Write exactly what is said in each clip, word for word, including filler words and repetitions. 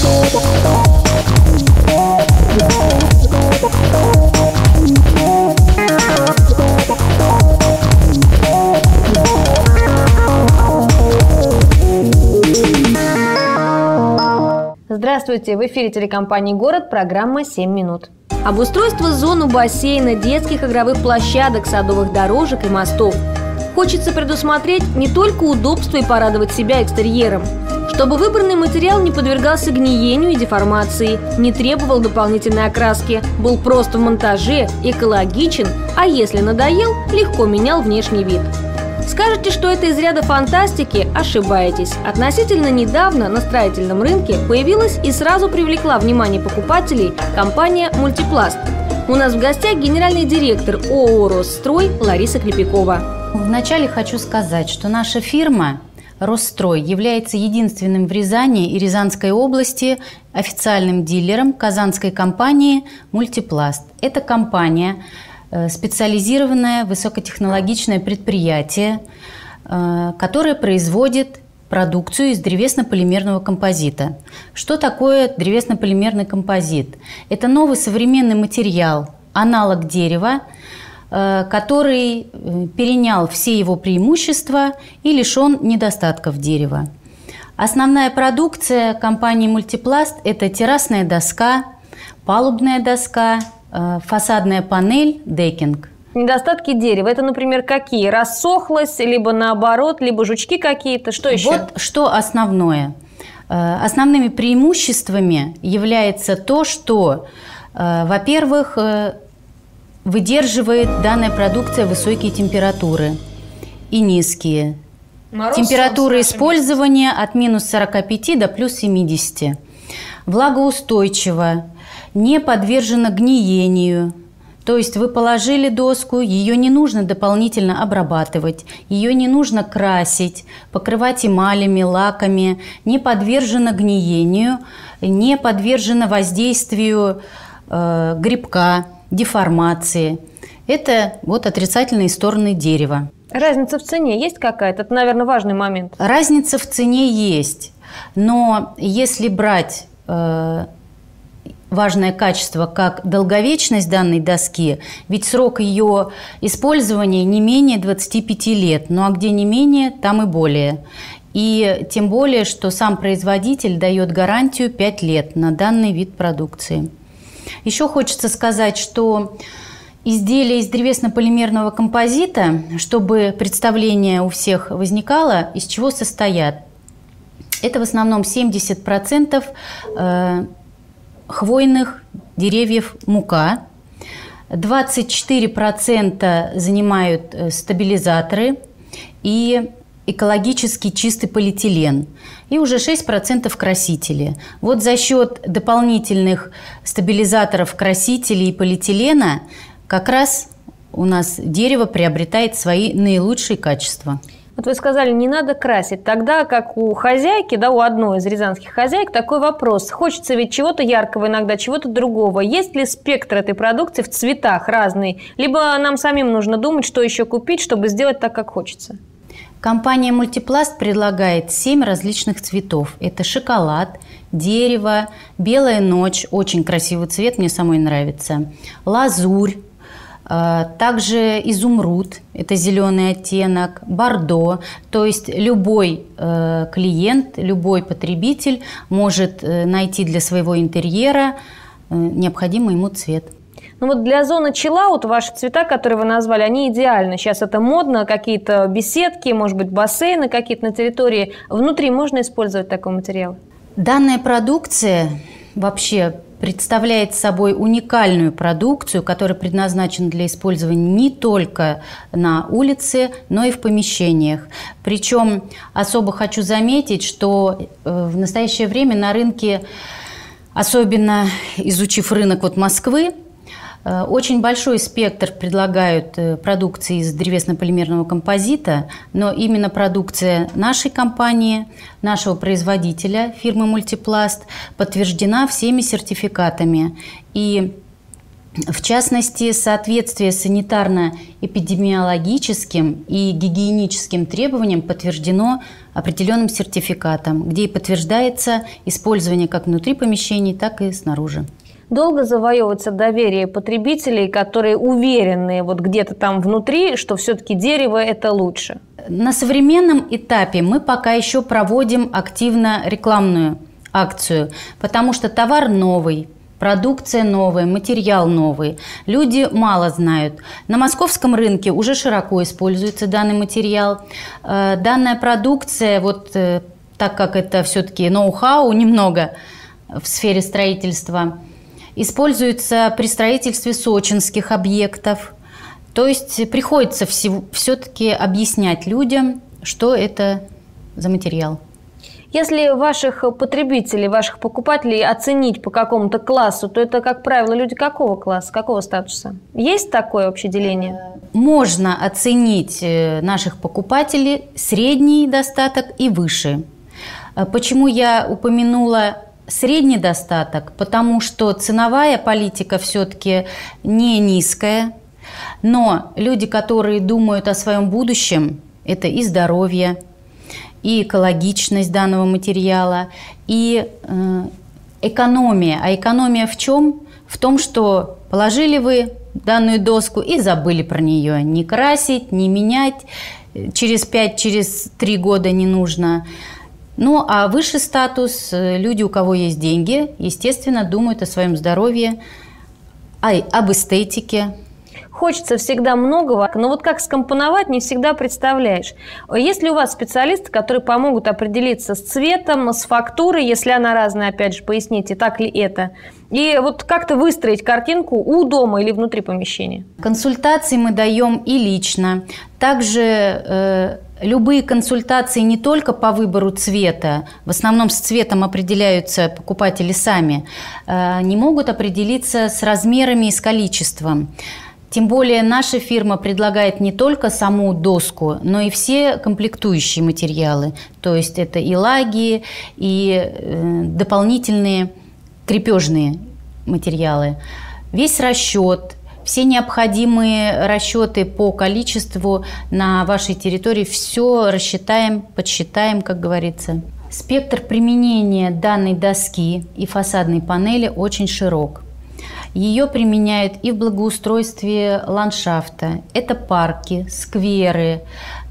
Здравствуйте! В эфире телекомпании «Город», программа «семь минут». Обустройство зон у бассейна, детских игровых площадок, садовых дорожек и мостов. Хочется предусмотреть не только удобство и порадовать себя экстерьером, чтобы выбранный материал не подвергался гниению и деформации, не требовал дополнительной окраски, был просто в монтаже, экологичен, а если надоел, легко менял внешний вид. Скажете, что это из ряда фантастики? Ошибаетесь. Относительно недавно на строительном рынке появилась и сразу привлекла внимание покупателей компания «Мультипласт». У нас в гостях генеральный директор ООО «Росстрой» Лариса Клепикова. Вначале хочу сказать, что наша фирма «Росстрой» является единственным в Рязани и Рязанской области официальным дилером казанской компании «Мультипласт». Эта компания – специализированное высокотехнологичное предприятие, которое производит продукцию из древесно-полимерного композита. Что такое древесно-полимерный композит? Это новый современный материал, аналог дерева, который перенял все его преимущества и лишен недостатков дерева. Основная продукция компании «Мультипласт» – это террасная доска, палубная доска, фасадная панель, декинг. Недостатки дерева – это, например, какие? Рассохлось, либо наоборот, либо жучки какие-то? Что еще? Вот что основное. Основными преимуществами является то, что, во-первых, выдерживает данная продукция высокие температуры и низкие. Мороз, температура использования от минус сорока пяти до плюс семидесяти. Влагоустойчиво, не подвержена гниению. То есть вы положили доску, ее не нужно дополнительно обрабатывать, ее не нужно красить, покрывать эмалями, лаками, не подвержена гниению, не подвержена воздействию э, грибка, деформации. Это вот отрицательные стороны дерева. Разница в цене есть какая-то? Это, наверное, важный момент. Разница в цене есть, но если брать э, важное качество, как долговечность данной доски, ведь срок ее использования не менее двадцати пяти лет, ну а где не менее, там и более. И тем более, что сам производитель дает гарантию пять лет на данный вид продукции. Еще хочется сказать, что изделия из древесно-полимерного композита, чтобы представление у всех возникало, из чего состоят. Это в основном семьдесят процентов э, хвойных деревьев мука, двадцать четыре процента занимают стабилизаторы и экологически чистый полиэтилен, и уже шесть процентов красители. Вот за счет дополнительных стабилизаторов, красителей и полиэтилена как раз у нас дерево приобретает свои наилучшие качества. Вот вы сказали, не надо красить. Тогда, как у хозяйки, да, у одной из рязанских хозяек, такой вопрос. Хочется ведь чего-то яркого иногда, чего-то другого. Есть ли спектр этой продукции в цветах разный? Либо нам самим нужно думать, что еще купить, чтобы сделать так, как хочется? Компания «Мультипласт» предлагает семь различных цветов. Это шоколад, дерево, белая ночь, очень красивый цвет, мне самой нравится, лазурь, также изумруд, это зеленый оттенок, бордо. То есть любой э, клиент, любой потребитель может э, найти для своего интерьера э, необходимый ему цвет. Ну вот для зоны чиллаут ваши цвета, которые вы назвали, они идеальны. Сейчас это модно, какие-то беседки, может быть, бассейны какие-то на территории. Внутри можно использовать такой материал? Данная продукция вообще представляет собой уникальную продукцию, которая предназначена для использования не только на улице, но и в помещениях. Причем особо хочу заметить, что в настоящее время на рынке, особенно изучив рынок вот Москвы, очень большой спектр предлагают продукции из древесно-полимерного композита, но именно продукция нашей компании, нашего производителя, фирмы «Мультипласт», подтверждена всеми сертификатами. И В частности, соответствие санитарно-эпидемиологическим и гигиеническим требованиям подтверждено определенным сертификатом, где и подтверждается использование как внутри помещений, так и снаружи. Долго завоевывается доверие потребителей, которые уверены вот где-то там внутри, что все-таки дерево – это лучше? На современном этапе мы пока еще проводим активно рекламную акцию, потому что товар новый, продукция новая, материал новый. Люди мало знают. На московском рынке уже широко используется данный материал. Данная продукция, вот так как это все-таки ноу-хау немного в сфере строительства, используется при строительстве сочинских объектов. То есть приходится все-таки объяснять людям, что это за материал. Если ваших потребителей, ваших покупателей оценить по какому-то классу, то это, как правило, люди какого класса, какого статуса? Есть такое вообще деление? Можно оценить наших покупателей средний достаток и выше. Почему я упомянула средний достаток? Потому что ценовая политика все-таки не низкая, но люди, которые думают о своем будущем, это и здоровье, и экологичность данного материала, и э, экономия. А экономия в чем? В том, что положили вы данную доску и забыли про нее. Не красить, не менять. Через пять, через три года не нужно. Ну, а высший статус, люди, у кого есть деньги, естественно, думают о своем здоровье, об эстетике. Хочется всегда многого, но вот как скомпоновать, не всегда представляешь. Есть ли у вас специалисты, которые помогут определиться с цветом, с фактурой, если она разная, опять же, поясните, так ли это? И вот как-то выстроить картинку у дома или внутри помещения? Консультации мы даем и лично. Также э, любые консультации не только по выбору цвета, в основном с цветом определяются покупатели сами, э, не могут определиться с размерами и с количеством. Тем более наша фирма предлагает не только саму доску, но и все комплектующие материалы. То есть это и лаги, и э, дополнительные крепежные материалы. Весь расчет, все необходимые расчеты по количеству на вашей территории, все рассчитаем, подсчитаем, как говорится. Спектр применения данной доски и фасадной панели очень широк. Ее применяют и в благоустройстве ландшафта. Это парки, скверы,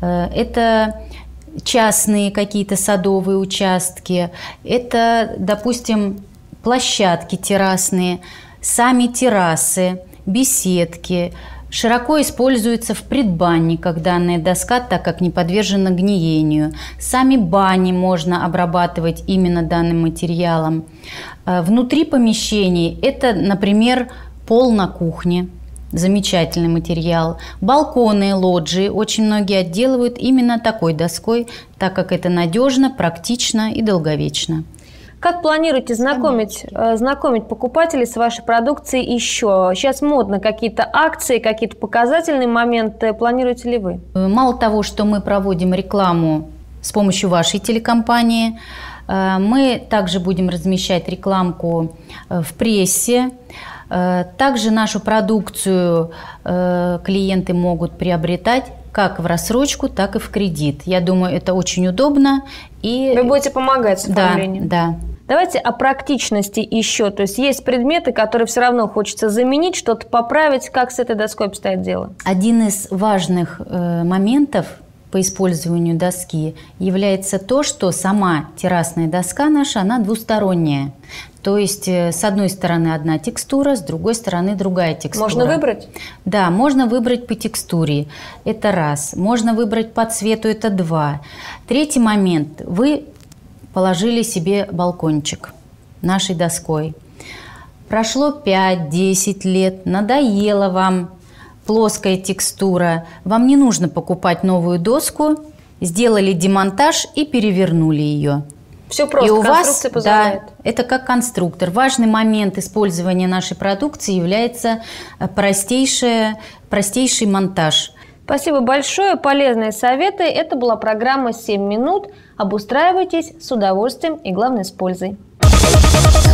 это частные какие-то садовые участки, это, допустим, площадки террасные, сами террасы, беседки. Широко используется в предбанниках данная доска, так как не подвержена гниению. Сами бани можно обрабатывать именно данным материалом. Внутри помещений это, например, пол на кухне. Замечательный материал. Балконы, лоджии очень многие отделывают именно такой доской, так как это надежно, практично и долговечно. Как планируете знакомить, знакомить покупателей с вашей продукцией еще? Сейчас модно какие-то акции, какие-то показательные моменты. Планируете ли вы? Мало того, что мы проводим рекламу с помощью вашей телекомпании, мы также будем размещать рекламку в прессе. Также нашу продукцию клиенты могут приобретать как в рассрочку, так и в кредит. Я думаю, это очень удобно. И... Вы будете помогать с оформлением? Да, да. Давайте о практичности еще. То есть есть предметы, которые все равно хочется заменить, что-то поправить. Как с этой доской обстоит дело? Один из важных э, моментов по использованию доски является то, что сама террасная доска наша, она двусторонняя. То есть с одной стороны одна текстура, с другой стороны другая текстура. Можно выбрать? Да, можно выбрать по текстуре. Это раз. Можно выбрать по цвету. Это два. Третий момент. Вы положили себе балкончик нашей доской. Прошло пять-десять лет, надоело вам плоская текстура. Вам не нужно покупать новую доску. Сделали демонтаж и перевернули ее. Все просто, и у конструкция вас, позволяет. Да, это как конструктор. Важный момент использования нашей продукции является простейший, простейший монтаж. Спасибо большое. Полезные советы. Это была программа «семь минут». Обустраивайтесь с удовольствием и, главное, с пользой.